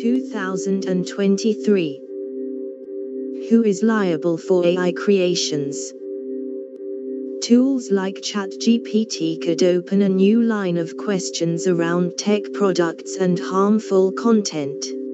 2023. Who is liable for AI creations? Tools like ChatGPT could open a new line of questions around tech products and harmful content.